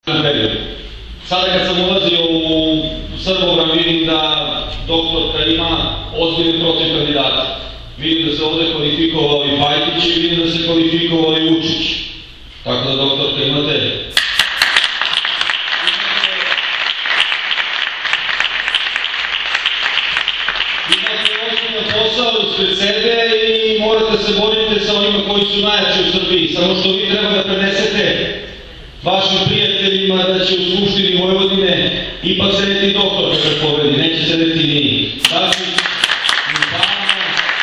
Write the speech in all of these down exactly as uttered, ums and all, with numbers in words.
periodu. Sada kad sam ulazio u Srbobran vidim da doktorka ima ozbiljne protiv kandidata. Vidim da se ovde kvalifikovao i Pajtić i vidim da se kvalifikovao i Vučić. Tako da, doktorka, imate... Imate ozbiljno posao ispred sebe i morate se boriti sa onima koji su najjači u Srbiji. Samo što vi treba da prenesete vašim prijateljima da će u Skupštini Vojvodine ipak sedeti doktor kad pobedi, neće sedeti ni Dačić, ni Palma,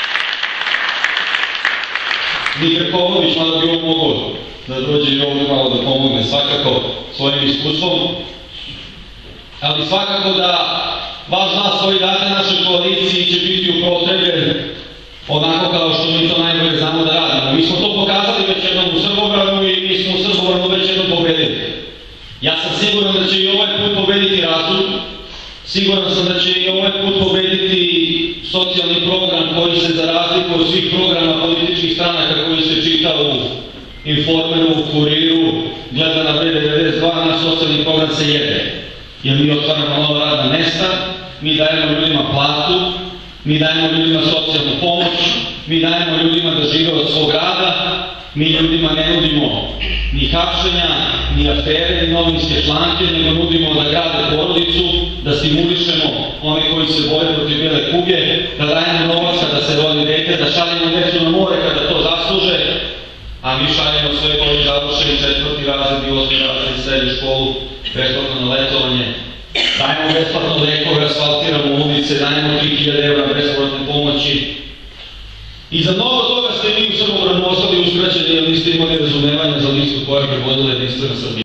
ni Krkonović, mada bi on mogao da dođe i ovdje malo da pomogne svakako svojim iskustvom. Ali svakako da vaš glas koji date našoj koaliciji će biti upotrebljen onako kao što mi to najbolje znamo da radimo. Mi smo to pokazali već jednom u Srbobranu i mi smo u Srbobranu već jednom pobedili. Ja sam siguran da će i ovaj put pobediti razum, siguran sam da će i ovaj put pobediti socijalni program koji se za razliku od svih programa političkih stranaka koji se čita u Informeru, u Kuriru, gleda na B devedeset dva, naš socijalni program se jede. Jer mi otvaramo nova radna mesta, mi dajemo ljudima platu, mi dajemo ljudima socijalnu pomoć, mi dajemo ljudima da žive od svog rada, mi ljudima ne nudimo ni hapšenja, ni afere, ni novinske članke, nego nudimo da grade porodicu, da stimulišemo one koji se bore protiv bele kuge, da dajemo novac kada se rodi dete, da šaljemo decu na more kada to zasluže, a mi šaljemo sve koji završeni četvrti razred i osmi razred i srednju školu besplatno na letovanje. Dajemo besplatno lekove, asfaltiramo ulice, dajemo tri hiljade evra besplatne pomoći. I za mnogo toga ste vi u Srbobranu ostali uskraćeni jer niste imali razumevanja za listu koja bi vodila Jedinstvena Srbija.